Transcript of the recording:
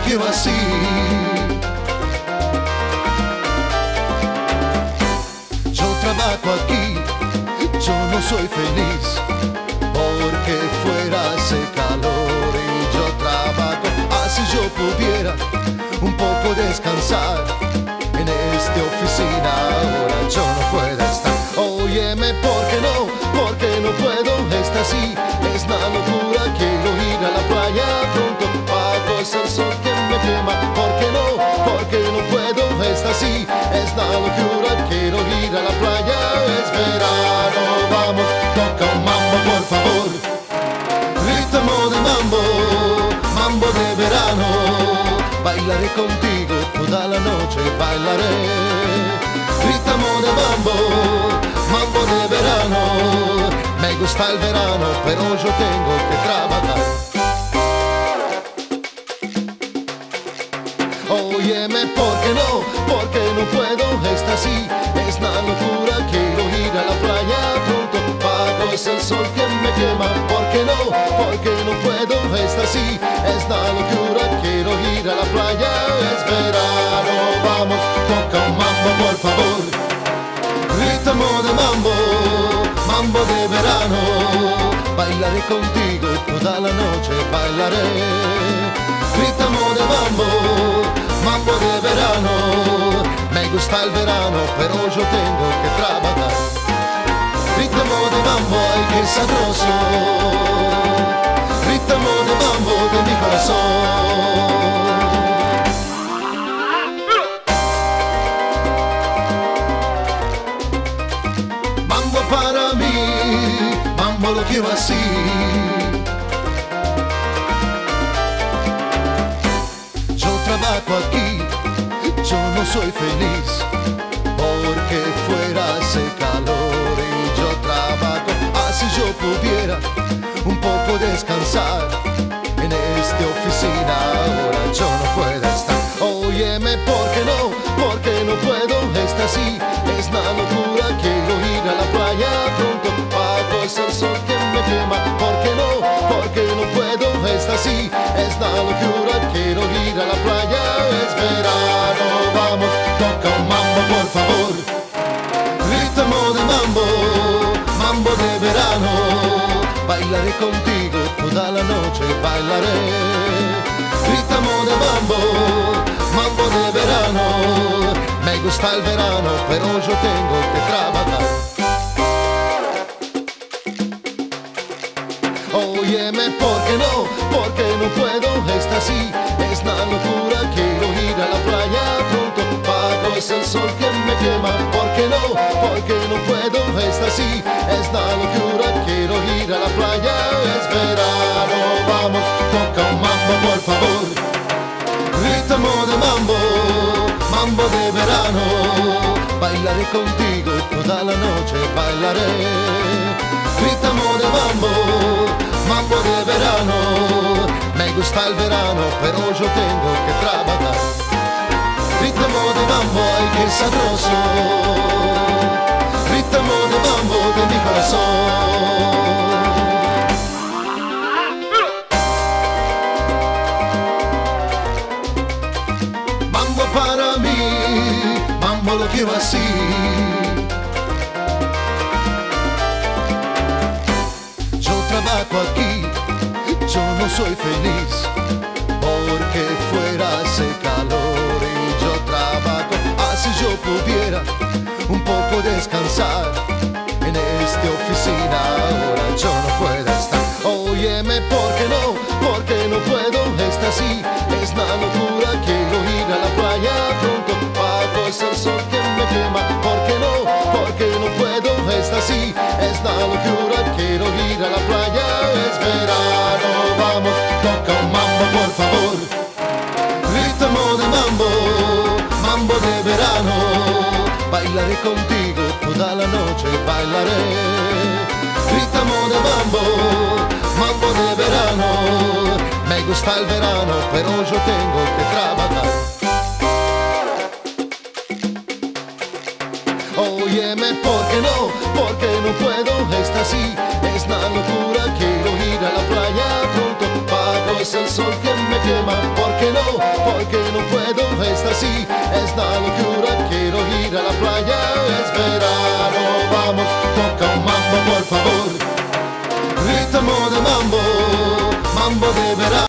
quiero así. Yo trabajo aquí, yo no soy feliz, porque fuera hace calor y yo trabajo. Así yo pudiera un poco descansar en esta oficina, ahora yo no puedo estar. Óyeme, ¿por qué no? Porque no puedo estar así. Es una locura, quiero ir a la playa pronto, bajo ese sol que me quema. ¿Por qué no? Porque no puedo estar así. Es una locura, quiero ir a la playa. Es verano, vamos, toca un mambo por favor. Ritmo de mambo, mambo de verano. Bailaré contigo toda la noche, bailaré. Ritmo de mambo, mambo de verano. Me gusta el verano, pero yo tengo que trabajar. Óyeme, ¿por qué no? Porque no puedo estar así. Es una locura, quiero ir a la playa pronto, bajo ese sol que me quema. ¿Por qué no? Porque no puedo estar así. Es una locura, quiero ir a la playa. Es verano, vamos, toca un mambo por favor. Ritmo de mambo, mambo de verano. Bailaré contigo toda la noche, bailaré. Ritmo de mambo, mambo de verano. Me gusta el verano, pero yo tengo que trabajar. Ritmo de mambo, ay que sabroso. Ritmo de mambo de mi corazón. Mambo para mí, mambo lo quiero así. Yo trabajo aquí, yo no soy feliz, porque fuera hace calor y yo trabajo. Así yo pudiera un poco descansar en esta oficina, ahora yo no puedo estar. Óyeme, ¿por qué no? Porque no puedo estar así. Es una locura, quiero ir a la playa pronto, bajo ese sol que me quema. ¿Por qué no? Porque no puedo estar así. Es una locura, quiero ir a la playa. Es verano, vamos, toca un mambo por favor. Ritmo de mambo, mambo de verano. Bailaré contigo toda la noche, bailaré. Ritmo de mambo, mambo de verano. Me gusta el verano, pero yo tengo que trabajar. Óyeme, ¿por qué no? Porque no puedo estar así. Es una locura, quiero ir a la playa pronto, bajo ese sol que me quema. ¿Por qué no? Porque no puedo estar así. Es una locura, quiero ir a la playa. Es verano, vamos, toca un mambo por favor. Ritmo de mambo, mambo de verano. Bailaré contigo toda la noche, bailaré. Ritmo de mambo, mambo de verano. Me gusta el verano, pero yo tengo que trabajar. Ritmo de mambo, ay que sabroso. Ritmo de mambo de mi corazón. Mambo para mí, mambo lo quiero así. Yo trabajo aquí, yo no soy feliz, porque fuera hace calor y yo trabajo. Así yo pudiera un poco descansar en esta oficina, ahora yo no puedo estar. Óyeme, ¿por qué no? Porque no puedo estar así. Es una locura, quiero ir a la playa pronto, bajo ese sol que me quema. ¿Por qué no? Porque no puedo estar así. Es una locura, quiero ir a la playa. Es verano, vamos, toca un mambo por favor. Ritmo de mambo, mambo de verano. Bailaré contigo toda la noche, bailaré. Ritmo de mambo, mambo de verano. Me gusta el verano, pero yo tengo que trabajar. Óyeme, ¿por qué no? Porque no puedo estar así. Es una locura, quiero ir a la playa pronto, bajo es el sol que me quema. ¿Por qué no? Porque no puedo, está así, es la locura. Quiero ir a la playa, es verano, vamos, toca un mambo por favor. Ritmo de mambo, mambo de verano.